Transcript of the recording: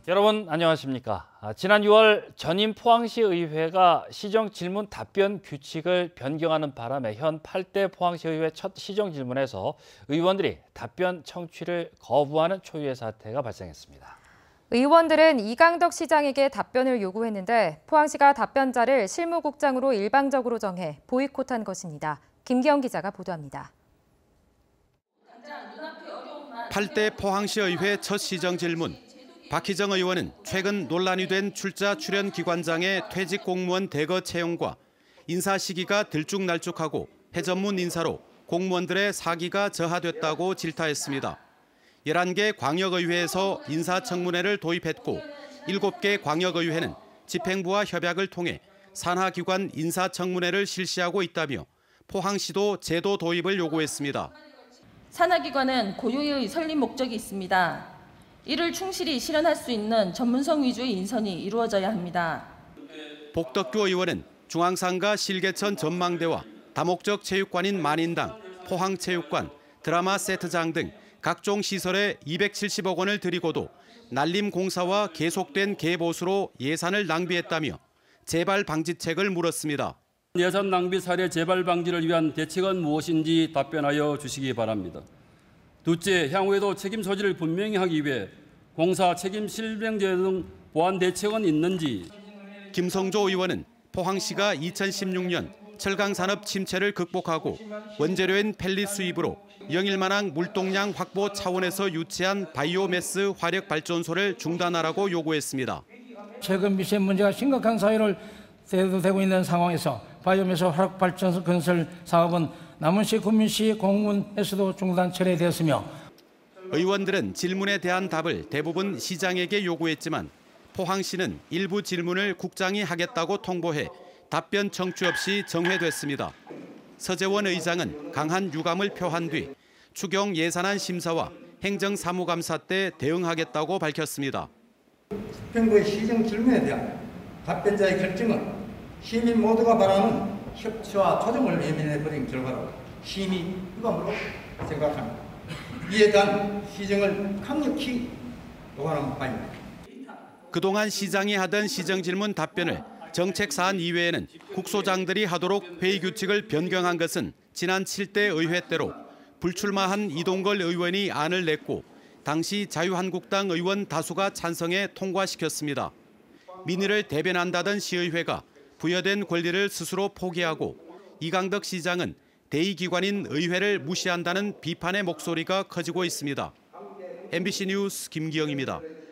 여러분 안녕하십니까? 지난 6월 전임 포항시 의회가 시정 질문 답변 규칙을 변경하는 바람에 현 8대 포항시 의회 첫 시정 질문에서 의원들이 답변 청취를 거부하는 초유의 사태가 발생했습니다. 의원들은 이강덕 시장에게 답변을 요구했는데 포항시가 답변자를 실무국장으로 일방적으로 정해 보이콧한 것입니다. 김기영 기자가 보도합니다. 8대 포항시 의회 첫 시정 질문. 박희정 의원은 최근 논란이 된 출자 출연 기관장의 퇴직 공무원 대거 채용과 인사 시기가 들쭉날쭉하고 해전문 인사로 공무원들의 사기가 저하됐다고 질타했습니다. 11개 광역의회에서 인사청문회를 도입했고 7개 광역의회는 집행부와 협약을 통해 산하기관 인사청문회를 실시하고 있다며 포항시도 제도 도입을 요구했습니다. 산하기관은 고유의 설립 목적이 있습니다. 이를 충실히 실현할 수 있는 전문성 위주의 인선이 이루어져야 합니다. 복덕규 의원은 중앙상가 실개천 전망대와 다목적 체육관인 만인당, 포항체육관, 드라마 세트장 등 각종 시설에 270억 원을 들이고도 난림공사와 계속된 개보수로 예산을 낭비했다며 재발 방지책을 물었습니다. 예산 낭비 사례 재발 방지를 위한 대책은 무엇인지 답변하여 주시기 바랍니다. 둘째, 향후에도 책임 소지를 분명히 하기 위해 공사 책임 실명제 등 보완 대책은 있는지. 김성조 의원은 포항시가 2016년 철강산업 침체를 극복하고 원재료인 펠릿 수입으로 영일만항 물동량 확보 차원에서 유치한 바이오매스 화력발전소를 중단하라고 요구했습니다. 최근 미세 문제가 심각한 사회를 대두되고 있는 상황에서 바이오매스 화력발전소 건설 사업은 남원시, 구민시 공문에서도 중단 철회되었으며 의원들은 질문에 대한 답을 대부분 시장에게 요구했지만 포항시는 일부 질문을 국장이 하겠다고 통보해 답변 청취 없이 정회됐습니다. 서재원 의장은 강한 유감을 표한 뒤 추경 예산안 심사와 행정사무감사 때 대응하겠다고 밝혔습니다. 집행부의 시정 질문에 대한 답변자의 결정은 시민 모두가 바라는 협치와 조정을 예민해버린 결과로 심히 유감으로 생각합니다. 이에 대한 시정을 강력히 요구하는 바입니다. 그동안 시장이 하던 시정 질문 답변을 정책사안 이외에는 국소장들이 하도록 회의 규칙을 변경한 것은 지난 7대 의회 때로 불출마한 이동걸 의원이 안을 냈고 당시 자유한국당 의원 다수가 찬성해 통과시켰습니다. 민의를 대변한다던 시의회가 부여된 권리를 스스로 포기하고 이강덕 시장은 대의기관인 의회를 무시한다는 비판의 목소리가 커지고 있습니다. MBC 뉴스 김기영입니다.